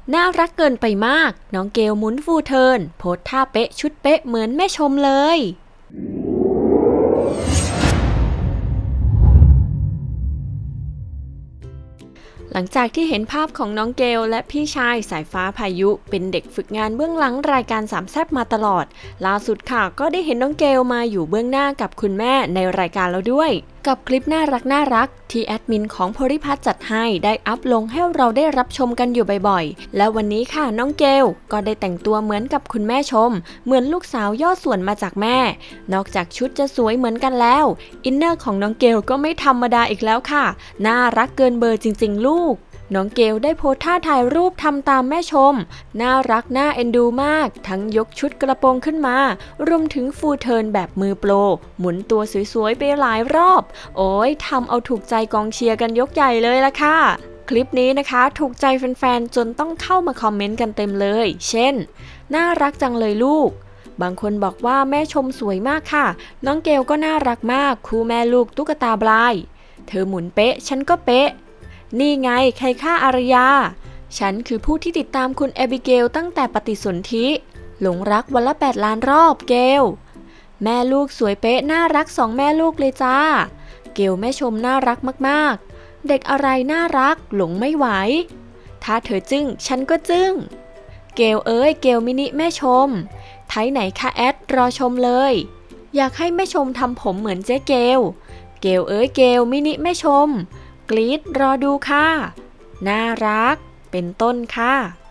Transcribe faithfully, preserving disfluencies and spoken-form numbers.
น่ารักเกินไปมากน้องเกลหมุนฟูเทิร์นโพสท่าเป๊ะชุดเป๊ะเหมือนแม่ชมเลยหลังจากที่เห็นภาพของน้องเกลและพี่ชายสายฟ้าพายุเป็นเด็กฝึกงานเบื้องหลังรายการสามแซ่บมาตลอดล่าสุดค่ะก็ได้เห็นน้องเกลมาอยู่เบื้องหน้ากับคุณแม่ในรายการแล้วด้วยกับคลิปน่ารักน่ารักที่แอดมินของโพลิพัทจัดให้ได้อัพลงให้เราได้รับชมกันอยู่บ่อยๆและวันนี้ค่ะน้องเกลก็ได้แต่งตัวเหมือนกับคุณแม่ชมเหมือนลูกสาวยอดส่วนมาจากแม่นอกจากชุดจะสวยเหมือนกันแล้วอินเนอร์ของน้องเกลก็ไม่ธรรมดาอีกแล้วค่ะน่ารักเกินเบอร์จริงๆลูกน้องเกลได้โพสท่าถ่ายรูปทำตามแม่ชมน่ารักน่าเอ็นดูมากทั้งยกชุดกระโปรงขึ้นมารวมถึงฟูเทิร์นแบบมือโปรหมุนตัวสวยๆไปหลายรอบโอ้ยทำเอาถูกใจกองเชียร์กันยกใหญ่เลยล่ะค่ะคลิปนี้นะคะถูกใจแฟนๆจนต้องเข้ามาคอมเมนต์กันเต็มเลยเช่นน่ารักจังเลยลูกบางคนบอกว่าแม่ชมสวยมากค่ะน้องเกลก็น่ารักมากคู่แม่ลูกตุ๊กตาบลายเธอหมุนเป๊ะฉันก็เป๊ะนี่ไงใครฆ่าอารยาฉันคือผู้ที่ติดตามคุณแอบิเกลตั้งแต่ปฏิสนธิหลงรักวันละแปดล้านรอบเกลแม่ลูกสวยเป๊ะน่ารักสองแม่ลูกเลยจ้าเกลแม่ชมน่ารักมากๆเด็กอะไรน่ารักหลงไม่ไหวถ้าเธอจึ้งฉันก็จึ้งเกลเอ้ยเกลมินิแม่ชมไทยไหนคะแอดรอชมเลยอยากให้แม่ชมทำผมเหมือนเจ๊เกลเกลเอ้ยเกลมินิแม่ชมกรี๊ดรอดูค่ะน่ารักเป็นต้นค่ะ